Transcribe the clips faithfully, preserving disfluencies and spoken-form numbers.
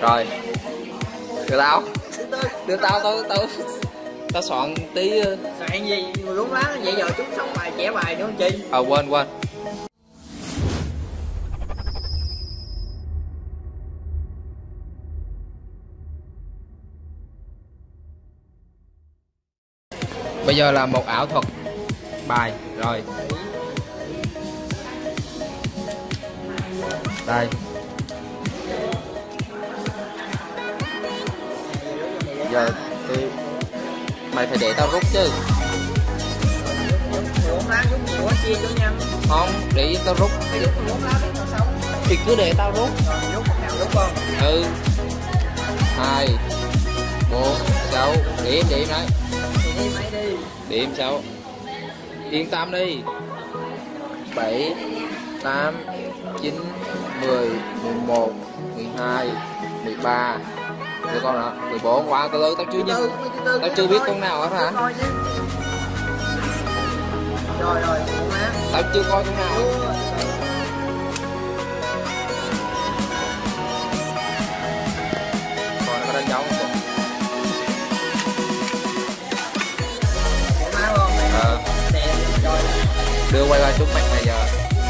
Rồi. Đưa tao. Đưa tao tao tao tao soạn tí. Soạn gì? mười bốn lá vậy giờ chúng sống bài trẻ bài nữa không chị? Ờ à, quên quên. Bây giờ là một ảo thuật bài rồi. Đây. Giờ tôi mày phải để tao rút chứ. mười bốn lá rút nhiều quá chia cho nhanh. Không, để tao rút. Mày rút mười bốn lá đến tao xong. Thì cứ để tao rút. Rồi rút một nào rút không? Ừ. Hai, bốn, sáu. Điểm điểm đấy. Đi mày đi. Điểm sáu. Yên tâm đi. Bảy, tám, chín, mười, mười một, mười hai, mười ba. Được con nào? mười bốn. Qua từ từ tao chưa nhìn. Tao chưa biết con nào hết hả? Rồi rồi, tao chưa coi con nào. Coi nó có đánh dấu không? Ờ. Đưa quay qua chút mặt này giờ.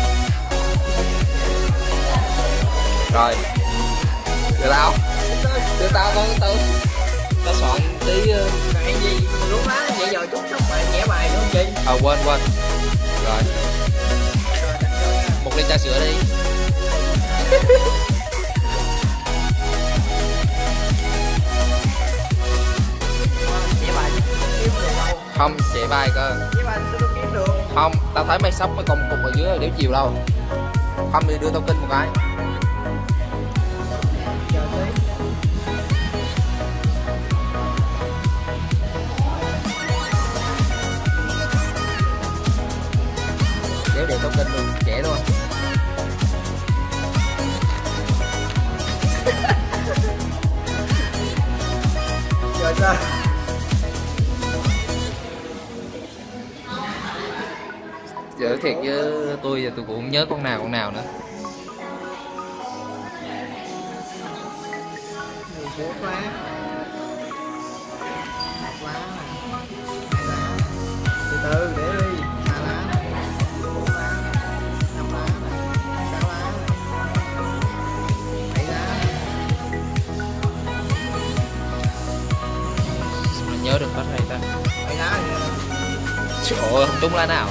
Rồi. Đưa tao. Đưa tao tao tao tao soạn tí. Soạn gì? Đúng lá vậy giờ chúng sống bài vẽ bài nữa không chị? Ờ à, quên quên. Rồi. Một ly trà sữa đi. Không, chạy bài cơ. Không, tao thấy mày sóc mới còn cục ở dưới rồi, đéo chiều đâu. Không thì đưa tao kinh một cái. Đéo để tao kinh luôn, trẻ luôn. Rồi sao? Giờ thiệt với tôi giờ tôi cũng không nhớ con nào con nào nữa. Bốn lá. Một lá. Hai lá. Từ từ để đi. Ba lá. Bốn lá. Năm lá. Sáu lá. Bảy lá. Sao nhớ được hết hay ta? Bảy lá. Trời ơi, không trúng lá nào.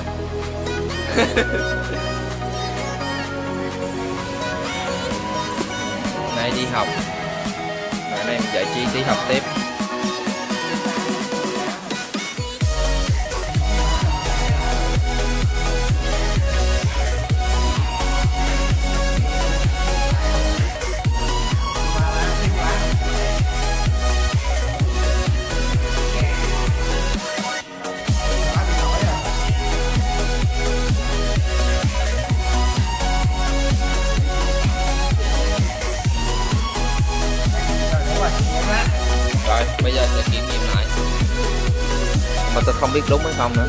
Nay đi học, ngày nay mình giải trí đi học tiếp. Rồi, bây giờ sẽ kiểm nghiệm lại. Mà tôi không biết đúng hay không nữa.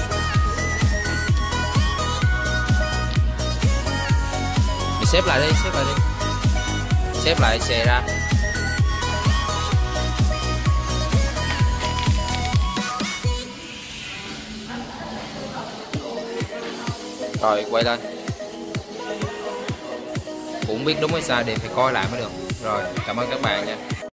Mình xếp lại đi, xếp lại đi. Xếp lại xè ra. Rồi, quay lên. Cũng biết đúng hay sai thì phải coi lại mới được. Rồi, cảm ơn các bạn nha.